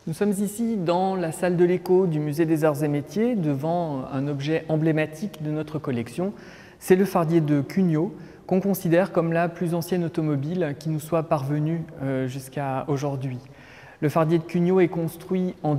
Nous sommes ici dans la salle de l'écho du Musée des Arts et Métiers devant un objet emblématique de notre collection. C'est le fardier de Cugnot qu'on considère comme la plus ancienne automobile qui nous soit parvenue jusqu'à aujourd'hui. Le fardier de Cugnot est construit en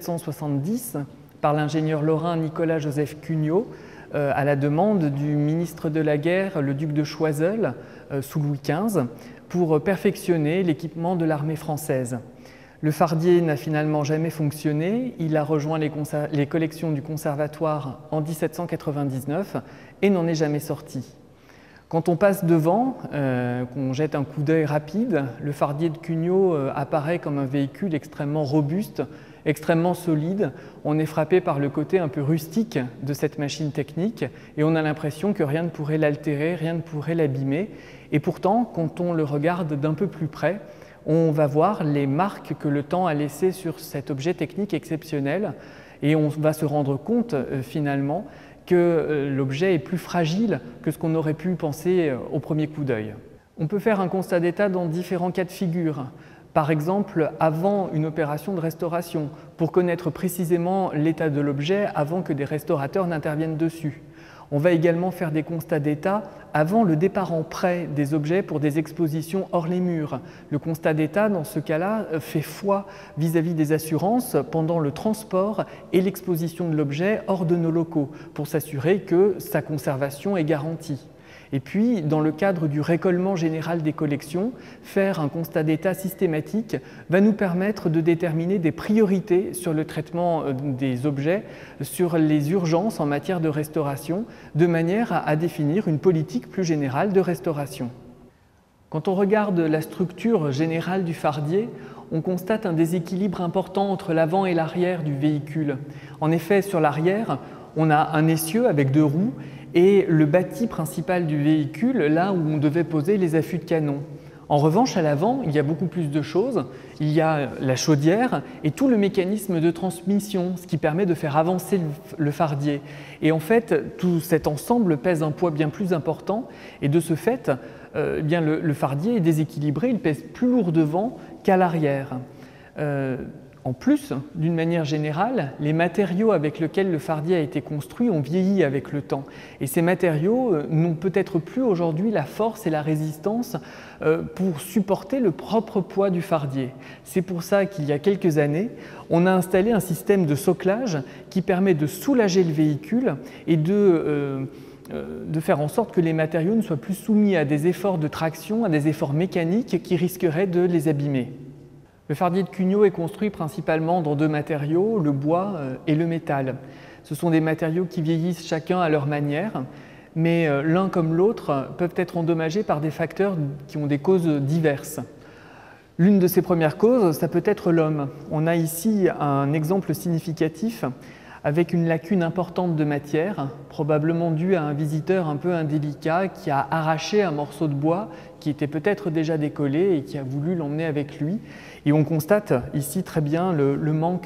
1770 par l'ingénieur lorrain Nicolas-Joseph Cugnot à la demande du ministre de la Guerre, le duc de Choiseul, sous Louis XV, pour perfectionner l'équipement de l'armée française. Le fardier n'a finalement jamais fonctionné, il a rejoint les collections du conservatoire en 1799 et n'en est jamais sorti. Quand on passe devant, qu'on jette un coup d'œil rapide, le fardier de Cugnot apparaît comme un véhicule extrêmement robuste, extrêmement solide. On est frappé par le côté un peu rustique de cette machine technique et on a l'impression que rien ne pourrait l'altérer, rien ne pourrait l'abîmer. Et pourtant, quand on le regarde d'un peu plus près, on va voir les marques que le temps a laissées sur cet objet technique exceptionnel et on va se rendre compte finalement que l'objet est plus fragile que ce qu'on aurait pu penser au premier coup d'œil. On peut faire un constat d'état dans différents cas de figure. Par exemple, avant une opération de restauration, pour connaître précisément l'état de l'objet avant que des restaurateurs n'interviennent dessus. On va également faire des constats d'état avant le départ en prêt des objets pour des expositions hors les murs. Le constat d'état, dans ce cas-là, fait foi vis-à-vis des assurances pendant le transport et l'exposition de l'objet hors de nos locaux pour s'assurer que sa conservation est garantie. Et puis, dans le cadre du récolement général des collections, faire un constat d'état systématique va nous permettre de déterminer des priorités sur le traitement des objets, sur les urgences en matière de restauration, de manière à définir une politique plus générale de restauration. Quand on regarde la structure générale du fardier, on constate un déséquilibre important entre l'avant et l'arrière du véhicule. En effet, sur l'arrière, on a un essieu avec 2 roues et le bâti principal du véhicule, là où on devait poser les affûts de canon. En revanche, à l'avant, il y a beaucoup plus de choses. Il y a la chaudière et tout le mécanisme de transmission, ce qui permet de faire avancer le fardier. Et en fait, tout cet ensemble pèse un poids bien plus important et de ce fait, le fardier est déséquilibré, il pèse plus lourd devant qu'à l'arrière. En plus, d'une manière générale, les matériaux avec lesquels le fardier a été construit ont vieilli avec le temps. Et ces matériaux n'ont peut-être plus aujourd'hui la force et la résistance pour supporter le propre poids du fardier. C'est pour ça qu'il y a quelques années, on a installé un système de soclage qui permet de soulager le véhicule et de faire en sorte que les matériaux ne soient plus soumis à des efforts de traction, à des efforts mécaniques qui risqueraient de les abîmer. Le fardier de Cugnot est construit principalement dans 2 matériaux, le bois et le métal. Ce sont des matériaux qui vieillissent chacun à leur manière, mais l'un comme l'autre peuvent être endommagés par des facteurs qui ont des causes diverses. L'une de ces premières causes, ça peut être l'homme. On a ici un exemple significatif avec une lacune importante de matière, probablement due à un visiteur un peu indélicat qui a arraché un morceau de bois qui était peut-être déjà décollé et qui a voulu l'emmener avec lui. Et on constate ici très bien le manque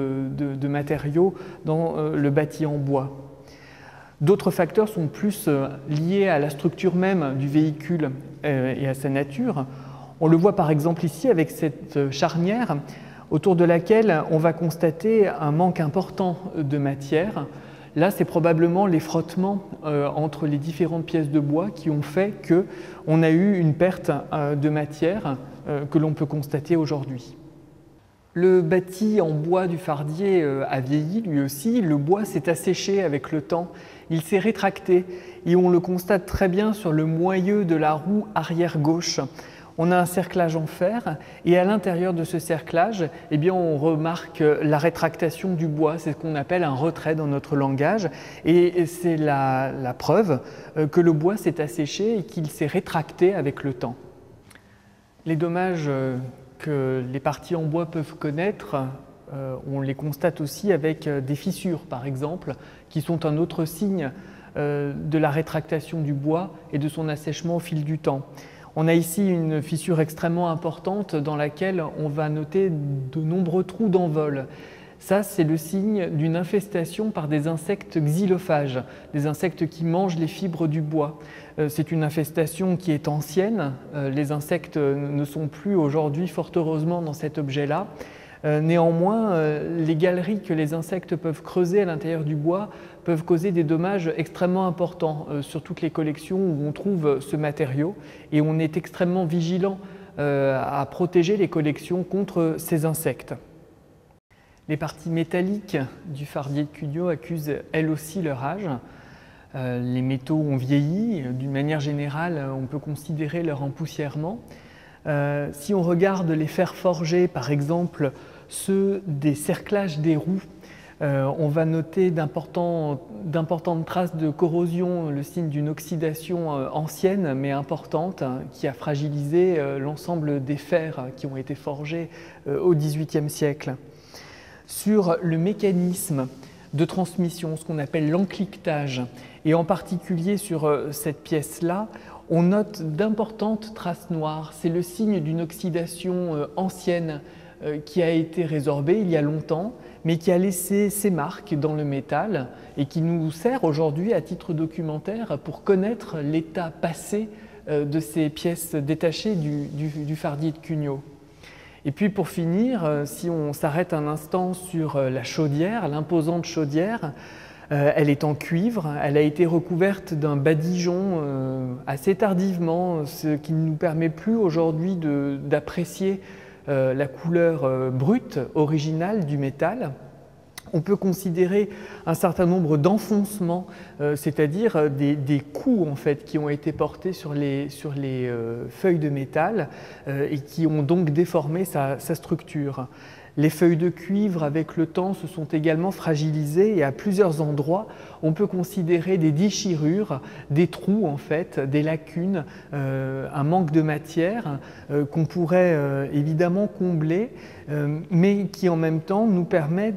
de matériaux dans le bâti en bois. D'autres facteurs sont plus liés à la structure même du véhicule et à sa nature. On le voit par exemple ici avec cette charnière autour de laquelle on va constater un manque important de matière. Là, c'est probablement les frottements entre les différentes pièces de bois qui ont fait qu'on a eu une perte de matière que l'on peut constater aujourd'hui. Le bâti en bois du fardier a vieilli lui aussi, le bois s'est asséché avec le temps, il s'est rétracté et on le constate très bien sur le moyeu de la roue arrière gauche. On a un cerclage en fer et à l'intérieur de ce cerclage, on remarque la rétractation du bois, c'est ce qu'on appelle un retrait dans notre langage et c'est la preuve que le bois s'est asséché et qu'il s'est rétracté avec le temps. Les dommages que les parties en bois peuvent connaître, on les constate aussi avec des fissures par exemple, qui sont un autre signe de la rétractation du bois et de son assèchement au fil du temps. On a ici une fissure extrêmement importante dans laquelle on va noter de nombreux trous d'envol. Ça, c'est le signe d'une infestation par des insectes xylophages, des insectes qui mangent les fibres du bois. C'est une infestation qui est ancienne. Les insectes ne sont plus aujourd'hui, fort heureusement, dans cet objet-là. Néanmoins, les galeries que les insectes peuvent creuser à l'intérieur du bois peuvent causer des dommages extrêmement importants sur toutes les collections où on trouve ce matériau, et on est extrêmement vigilant à protéger les collections contre ces insectes. Les parties métalliques du fardier de Cugnot accusent elles aussi leur âge. Les métaux ont vieilli. D'une manière générale, on peut considérer leur empoussièrement. Si on regarde les fers forgés, par exemple ceux des cerclages des roues, on va noter d'importantes traces de corrosion, le signe d'une oxydation ancienne mais importante qui a fragilisé l'ensemble des fers qui ont été forgés au XVIIIe siècle. Sur le mécanisme de transmission, ce qu'on appelle l'encliquetage, et en particulier sur cette pièce-là, on note d'importantes traces noires. C'est le signe d'une oxydation ancienne qui a été résorbée il y a longtemps, mais qui a laissé ses marques dans le métal et qui nous sert aujourd'hui à titre documentaire pour connaître l'état passé de ces pièces détachées du fardier de Cugnot. Et puis pour finir, si on s'arrête un instant sur la chaudière, l'imposante chaudière, elle est en cuivre, elle a été recouverte d'un badigeon assez tardivement, ce qui ne nous permet plus aujourd'hui d'apprécier la couleur brute, originale du métal. On peut considérer un certain nombre d'enfoncements, c'est-à-dire des coups en fait, qui ont été portés sur les feuilles de métal et qui ont donc déformé sa structure. Les feuilles de cuivre, avec le temps, se sont également fragilisées et à plusieurs endroits, on peut considérer des déchirures, des trous en fait, des lacunes, un manque de matière qu'on pourrait évidemment combler, mais qui en même temps nous permet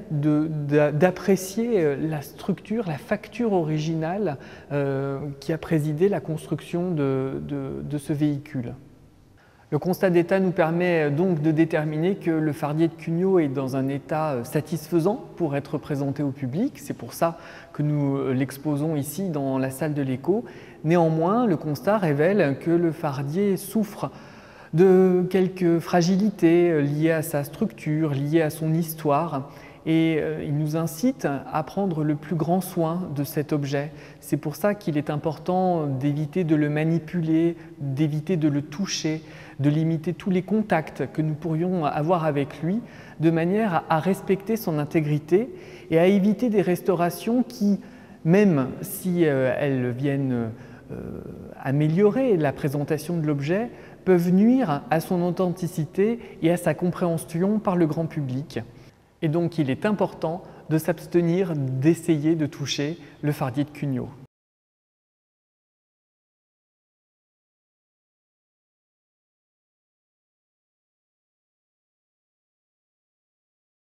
d'apprécier la structure, la facture originale qui a présidé la construction de ce véhicule. Le constat d'état nous permet donc de déterminer que le fardier de Cugnot est dans un état satisfaisant pour être présenté au public. C'est pour ça que nous l'exposons ici dans la salle de l'écho. Néanmoins, le constat révèle que le fardier souffre de quelques fragilités liées à sa structure, liées à son histoire. Et il nous incite à prendre le plus grand soin de cet objet. C'est pour ça qu'il est important d'éviter de le manipuler, d'éviter de le toucher, de limiter tous les contacts que nous pourrions avoir avec lui, de manière à respecter son intégrité et à éviter des restaurations qui, même si elles viennent améliorer la présentation de l'objet, peuvent nuire à son authenticité et à sa compréhension par le grand public. Et donc il est important de s'abstenir d'essayer de toucher le fardier de Cugnot.